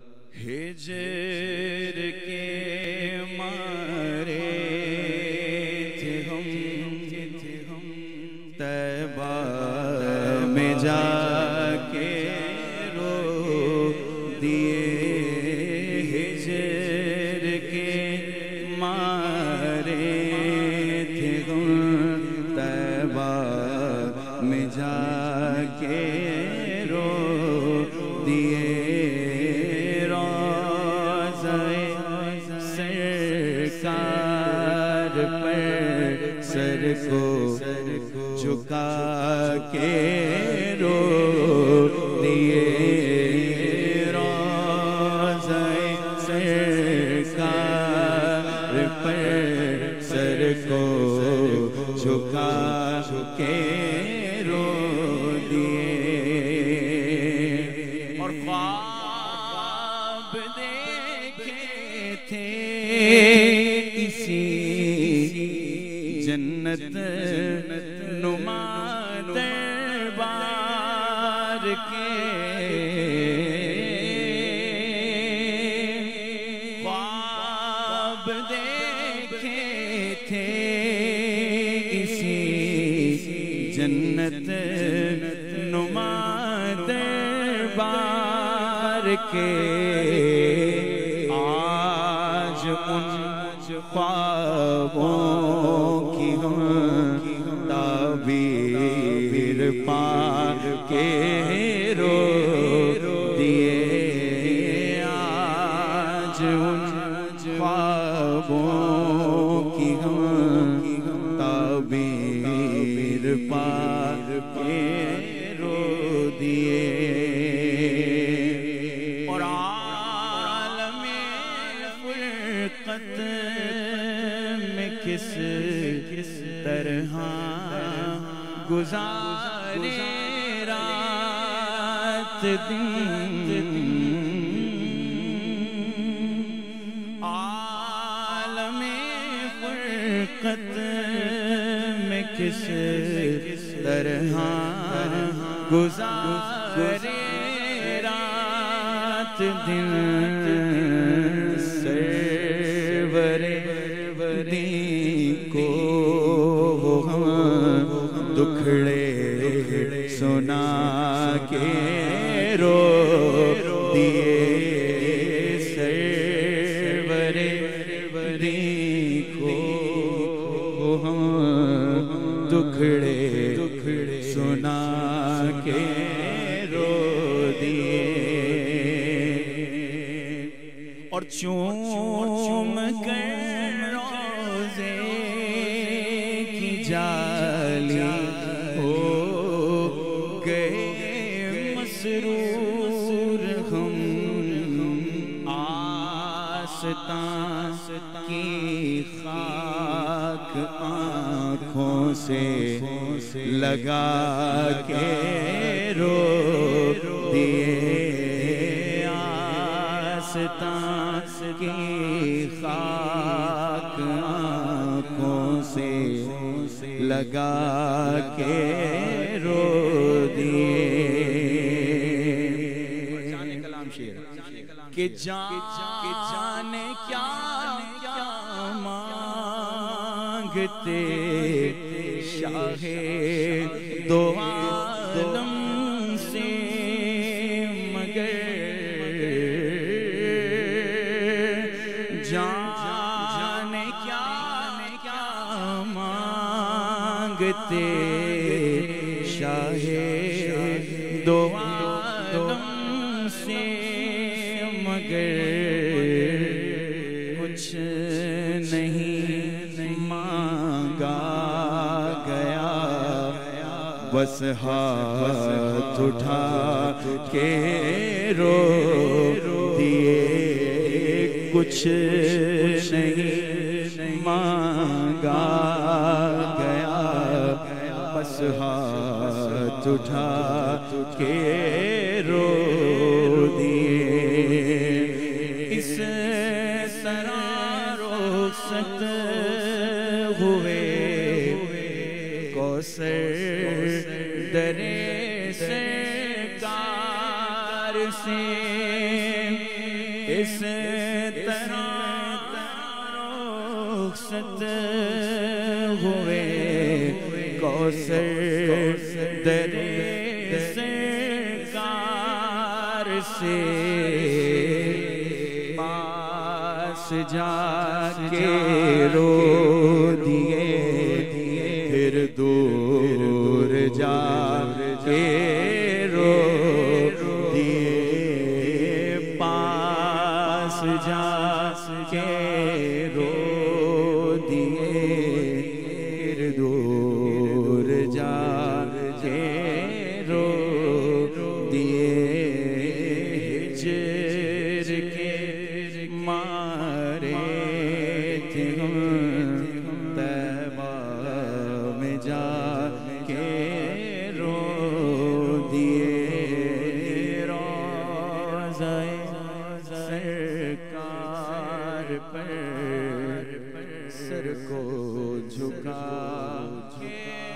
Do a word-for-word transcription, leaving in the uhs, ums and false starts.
ہجر کے مارے تھے ہم طیبہ میں جا کے رو دیے ہجر کے مارے تھے ہم طیبہ میں جا کے رو دیے سرکار پر سر کو جھکا کے رو دیے روضہ سرکار پر سر کو جھکا کے رو دیے اور خواب دیکھے تھے اسی جنت نما دربار کے خواب دیکھے تھے اسی جنت نما دربار کے ان خوابوں کی ہم تعبیر پا کے رو دیے آج ان خوابوں کی ہم تعبیر پا کے رو دیے اور میں کس کس طرح گزارے رات دن عالم فرقت میں کس طرح گزارے رات دن کو ہم دکھڑے سنا کے رو دیے سرور کو ہم دکھڑے سنا کے رو دیے اور چوم کر جالی ہو گئے مسرور ہم آستان کی خاک آنکھوں سے لگا کے رو دیے آستان کی خاک آنکھوں سے لگا کے رو دیے کہ جانے کیا کیا مانگتے شاہ دو عالم سے مگر جانے کیا کیا مانگتے شاہ دو عالم سے مگر کچھ نہیں مانگا گیا بس ہاتھ اٹھا کے رو دیے کچھ نہیں مانگا گیا بس ہاتھ اٹھا کے رو دیے اس طرح رخصت ہوئے کوثر درے سرکار سے اس طرح رخصت ہوئے کوثر در سرکار سے پاس جا کے رو دیے پھر دور جا کے رو دیے پاس جا کے رو دیے پھر دور جا کے رو دیے ہجر کے مارے تھے ہم طیبہ میں جا کے رو دیے روضہ سرکار پر سر کو جھکا کے